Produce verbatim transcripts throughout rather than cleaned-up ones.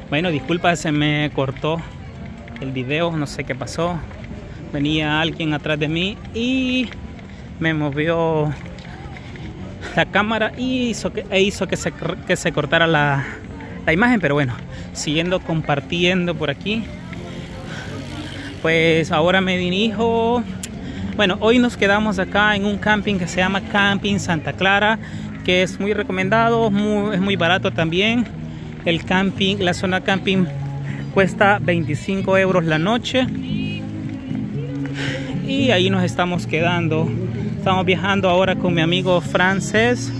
Bueno, disculpa, se me cortó el video, no sé qué pasó. Venía alguien atrás de mí y me movió la cámara y hizo que, e hizo que, se, que se cortara la, la imagen. Pero bueno, siguiendo compartiendo por aquí, pues ahora me dirijo. Bueno, hoy nos quedamos acá en un camping que se llama Camping Santa Clara, que es muy recomendado, muy, es muy barato también. El camping, la zona camping cuesta veinticinco euros la noche. Y ahí nos estamos quedando. Estamos viajando ahora con mi amigo Frances.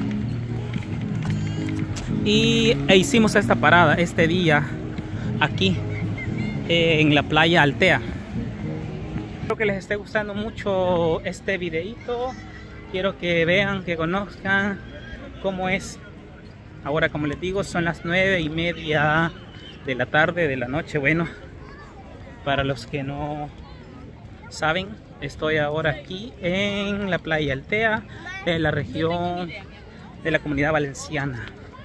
Y e hicimos esta parada este día aquí eh, en la playa Altea. Espero que les esté gustando mucho este videito. Quiero que vean, que conozcan cómo es. Ahora, como les digo, son las nueve y media de la tarde, de la noche. Bueno, para los que no saben, estoy ahora aquí en la playa Altea, en la región de la Comunidad Valenciana.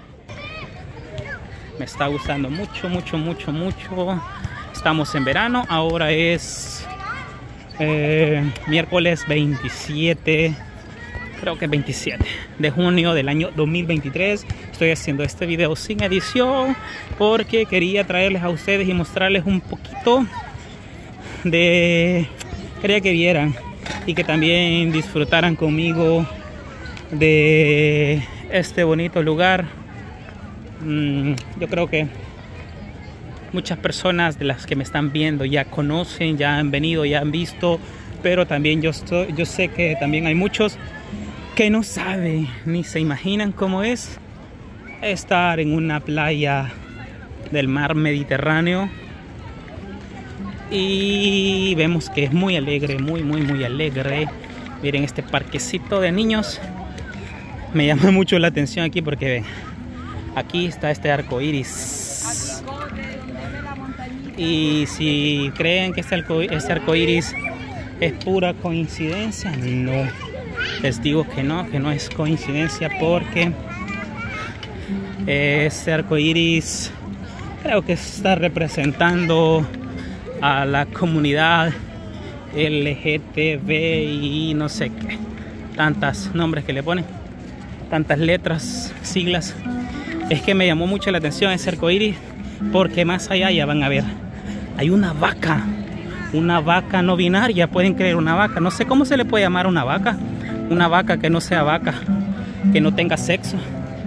Me está gustando mucho, mucho, mucho, mucho. Estamos en verano, ahora es eh, miércoles veintisiete. Creo que veintisiete de junio del año dos mil veintitrés. Estoy haciendo este video sin edición porque quería traerles a ustedes y mostrarles un poquito de... Quería que vieran y que también disfrutaran conmigo de este bonito lugar. Mm, yo creo que muchas personas de las que me están viendo ya conocen, ya han venido, ya han visto, pero también yo, estoy, yo sé que también hay muchos que no saben ni se imaginan cómo es estar en una playa del mar Mediterráneo. Y vemos que es muy alegre, muy muy muy alegre. Miren este parquecito de niños. Me llama mucho la atención aquí porque ven, aquí está este arco iris. Y si creen que este arco, este arco iris es pura coincidencia, no. Les digo que no, que no es coincidencia, porque este arco iris creo que está representando a la comunidad L G T B y no sé qué, tantos nombres que le ponen, tantas letras, siglas. Es que me llamó mucho la atención ese arco iris, porque más allá ya van a ver, hay una vaca, una vaca no binaria, pueden creer, una vaca, no sé cómo se le puede llamar a una vaca. Una vaca que no sea vaca, que no tenga sexo.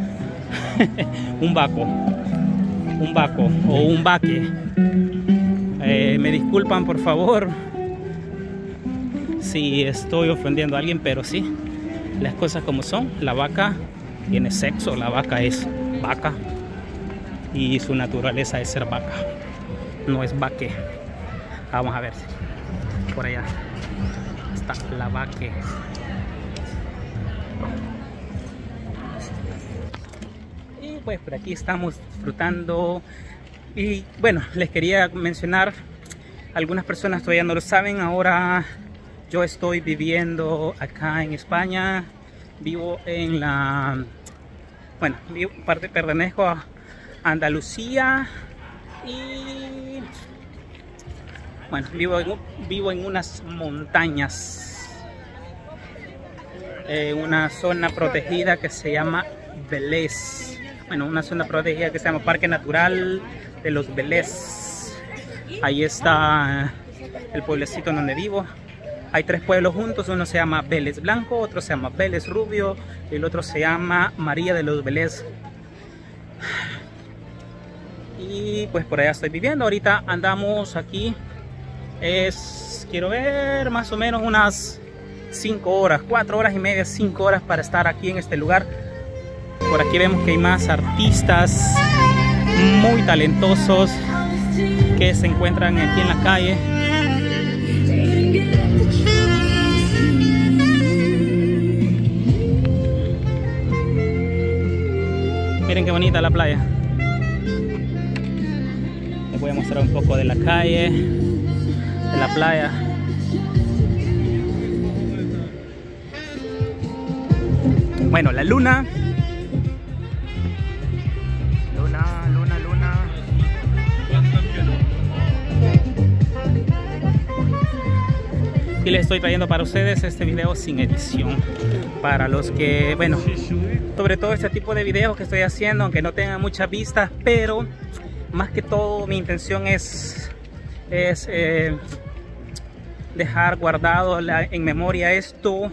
Un vaco, un vaco o un vaque. Eh, me disculpan por favor si estoy ofendiendo a alguien, pero sí, las cosas como son. La vaca tiene sexo, la vaca es vaca y su naturaleza es ser vaca, no es vaque. Vamos a ver, por allá está la vaque. Y pues por aquí estamos disfrutando. Y bueno, les quería mencionar, algunas personas todavía no lo saben, ahora yo estoy viviendo acá en España. Vivo en la, bueno, vivo, parte, pertenezco a Andalucía y bueno, vivo en, vivo en unas montañas, en una zona protegida que se llama Vélez. Bueno, una zona protegida que se llama Parque Natural de los Vélez. Ahí está el pueblecito donde vivo. Hay tres pueblos juntos, uno se llama Vélez Blanco, otro se llama Vélez Rubio y el otro se llama María de los Vélez. Y pues por allá estoy viviendo. Ahorita andamos aquí, es, quiero ver, más o menos unas cinco horas, cuatro horas y media, cinco horas para estar aquí en este lugar. Por aquí vemos que hay más artistas muy talentosos que se encuentran aquí en la calle. Miren qué bonita la playa. Les voy a mostrar un poco de la calle, de la playa. Bueno, la luna. Luna, luna, luna. estoy trayendo para ustedes este video sin edición. Para los que, bueno, sobre todo este tipo de videos que estoy haciendo, aunque no tengan muchas vistas, pero más que todo mi intención es, es eh, dejar guardado la, en memoria esto.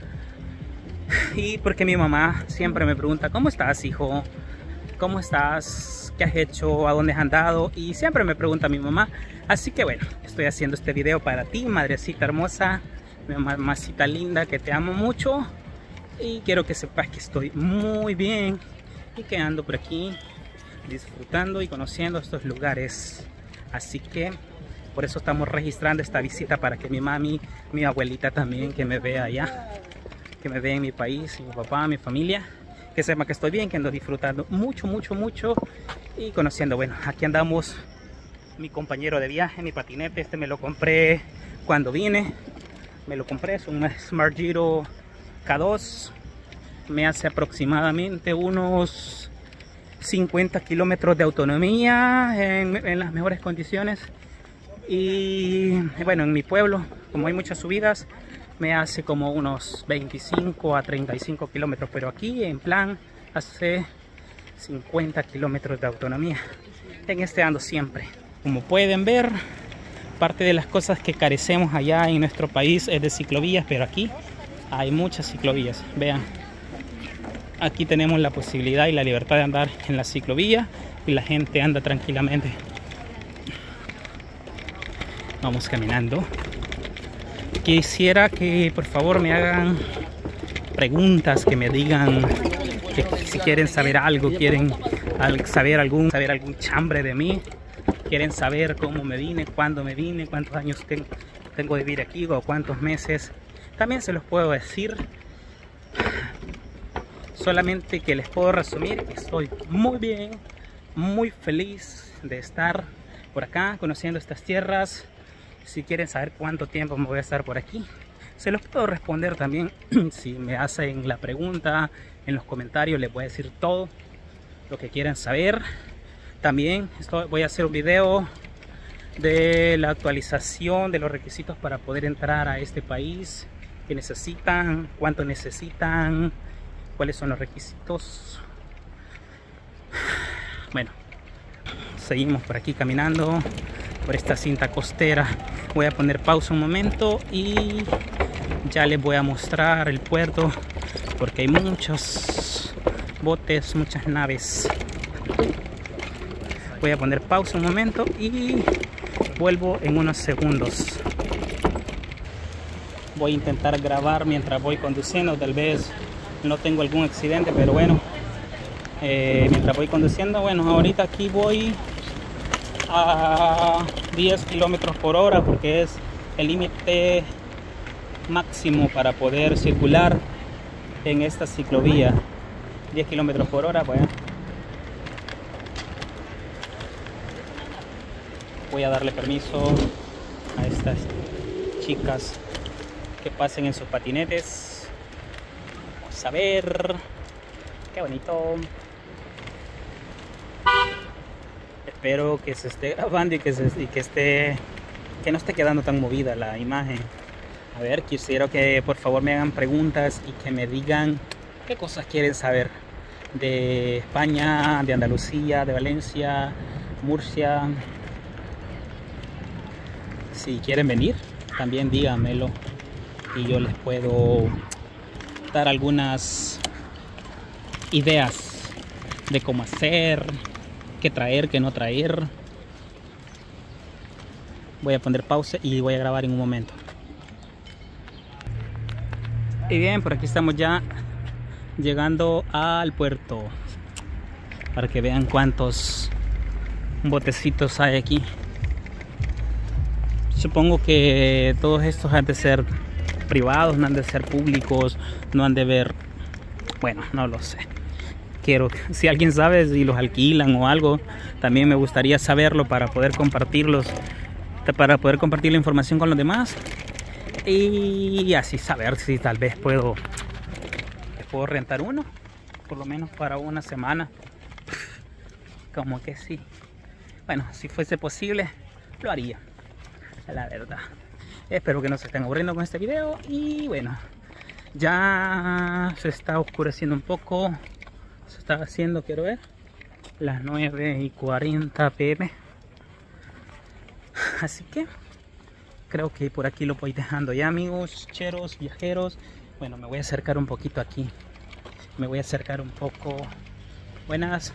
Y porque mi mamá siempre me pregunta: ¿cómo estás, hijo? ¿Cómo estás? ¿Qué has hecho? ¿A dónde has andado? Y siempre me pregunta mi mamá. Así que bueno, estoy haciendo este video para ti, madrecita hermosa, mi mamacita linda, que te amo mucho. Y quiero que sepas que estoy muy bien y que ando por aquí disfrutando y conociendo estos lugares. Así que por eso estamos registrando esta visita, para que mi mami, mi abuelita también, que me vea allá, que me vea en mi país, mi papá, mi familia, que sepa que estoy bien, que ando disfrutando mucho, mucho, mucho y conociendo. Bueno, aquí andamos, mi compañero de viaje, mi patinete. Este me lo compré cuando vine, me lo compré, es un Smart Giro K dos, me hace aproximadamente unos cincuenta kilómetros de autonomía en, en las mejores condiciones. Y bueno, en mi pueblo, como hay muchas subidas, me hace como unos veinticinco a treinta y cinco kilómetros, pero aquí en plan hace cincuenta kilómetros de autonomía. En este ando siempre. Como pueden ver, parte de las cosas que carecemos allá en nuestro país es de ciclovías, pero aquí hay muchas ciclovías. Vean, aquí tenemos la posibilidad y la libertad de andar en la ciclovía y la gente anda tranquilamente. Vamos caminando. Quisiera que por favor me hagan preguntas, que me digan que si quieren saber algo, quieren saber algún, saber algún chambre de mí, quieren saber cómo me vine, cuándo me vine, cuántos años tengo, tengo de vivir aquí o cuántos meses. También se los puedo decir, solamente que les puedo resumir que estoy muy bien, muy feliz de estar por acá, conociendo estas tierras. Si quieren saber cuánto tiempo me voy a estar por aquí, se los puedo responder también. Si me hacen la pregunta en los comentarios, les voy a decir todo lo que quieran saber. También esto, voy a hacer un video de la actualización de los requisitos para poder entrar a este país, que necesitan, cuánto necesitan, cuáles son los requisitos. Bueno, seguimos por aquí caminando por esta cinta costera. Voy a poner pausa un momento y ya les voy a mostrar el puerto, porque hay muchos botes, muchas naves. Voy a poner pausa un momento y vuelvo en unos segundos. Voy a intentar grabar mientras voy conduciendo, tal vez no tengo algún accidente, pero bueno, eh, mientras voy conduciendo. Bueno, ahorita aquí voy a diez kilómetros por hora, porque es el límite máximo para poder circular en esta ciclovía. Diez kilómetros por hora. Bueno, voy a darle permiso a estas chicas que pasen en sus patinetes. Vamos a ver. Qué bonito. Espero que se esté grabando y que, se, y que esté que no esté quedando tan movida la imagen. A ver, quisiera que por favor me hagan preguntas y que me digan qué cosas quieren saber de España, de Andalucía, de Valencia, Murcia. Si quieren venir, también díganmelo y yo les puedo dar algunas ideas de cómo hacer, qué traer, qué no traer. Voy a poner pausa y voy a grabar en un momento. Y bien, por aquí estamos ya llegando al puerto, para que vean cuántos botecitos hay aquí. Supongo que todos estos han de ser privados, no han de ser públicos, no han de ver, bueno, no lo sé. Quiero, si alguien sabe si los alquilan o algo, también me gustaría saberlo para poder compartirlos, para poder compartir la información con los demás y así saber si tal vez puedo, puedo rentar uno, por lo menos para una semana. Como que sí. Bueno, si fuese posible, lo haría, la verdad. Espero que no se estén aburriendo con este video. Y bueno, ya se está oscureciendo un poco. Se está haciendo, quiero ver, las nueve y cuarenta pm. Así que creo que por aquí lo voy dejando ya, amigos, cheros, viajeros. Bueno, me voy a acercar un poquito aquí. Me voy a acercar un poco. Buenas.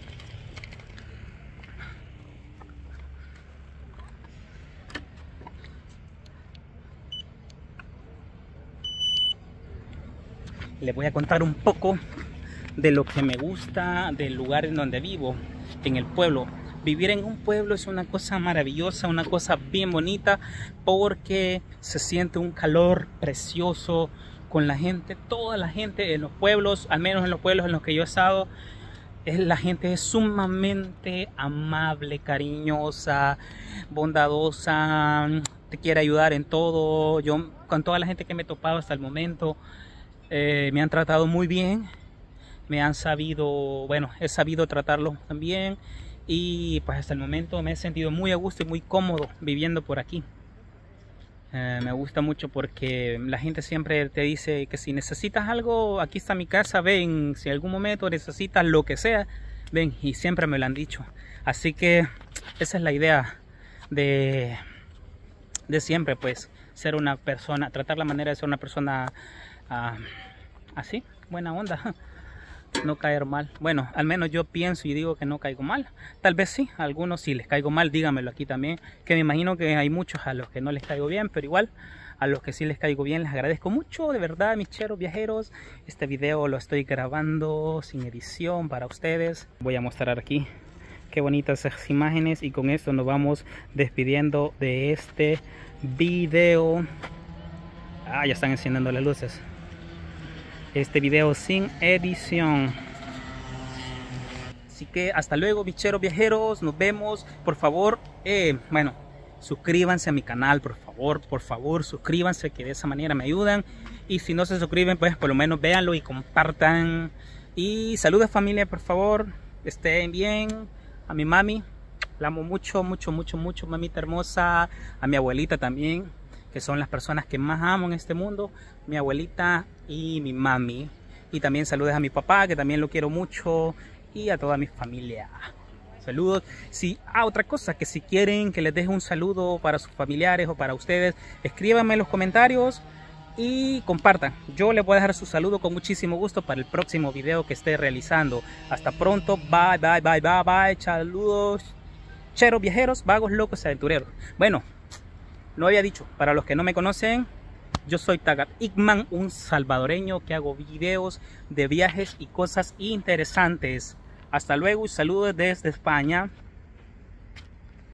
Les voy a contar un poco de lo que me gusta del lugar en donde vivo, en el pueblo. Vivir en un pueblo es una cosa maravillosa, una cosa bien bonita, porque se siente un calor precioso con la gente. Toda la gente en los pueblos, al menos en los pueblos en los que yo he estado, es, la gente es sumamente amable, cariñosa, bondadosa, te quiere ayudar en todo. Yo con toda la gente que me he topado hasta el momento, eh, me han tratado muy bien, me han sabido, bueno, he sabido tratarlos también, y pues hasta el momento me he sentido muy a gusto y muy cómodo viviendo por aquí. Eh, me gusta mucho porque la gente siempre te dice que si necesitas algo, aquí está mi casa, ven, si en algún momento necesitas lo que sea, ven, y siempre me lo han dicho. Así que esa es la idea de, de siempre, pues, ser una persona, tratar la manera de ser una persona uh, así, buena onda. No caer mal. Bueno, al menos yo pienso y digo que no caigo mal. Tal vez sí, a algunos sí les caigo mal, díganmelo aquí también. Que me imagino que hay muchos a los que no les caigo bien, pero igual a los que sí les caigo bien les agradezco mucho, de verdad, mis cheros viajeros. Este video lo estoy grabando sin edición para ustedes. Voy a mostrar aquí qué bonitas esas imágenes, y con esto nos vamos despidiendo de este video. Ah, ya están encendiendo las luces. Este video sin edición. Así que hasta luego, bicheros viajeros, nos vemos. Por favor, eh, bueno, suscríbanse a mi canal, por favor, por favor, suscríbanse, que de esa manera me ayudan. Y si no se suscriben, pues por lo menos véanlo y compartan. Y saludos, familia, por favor, estén bien. A mi mami, la amo mucho, mucho, mucho, mucho, mamita hermosa. A mi abuelita también, que son las personas que más amo en este mundo, mi abuelita y mi mami. Y también saludos a mi papá, que también lo quiero mucho, y a toda mi familia. Saludos. Sí, ah, otra cosa, que si quieren que les deje un saludo para sus familiares o para ustedes, escríbanme en los comentarios y compartan. Yo les voy a dejar su saludo con muchísimo gusto para el próximo video que esté realizando. Hasta pronto, bye, bye, bye, bye, bye. Saludos, cheros viajeros, vagos, locos, aventureros. Bueno, no había dicho, para los que no me conocen, yo soy Tagat Ickman, un salvadoreño que hago videos de viajes y cosas interesantes. Hasta luego y saludos desde España.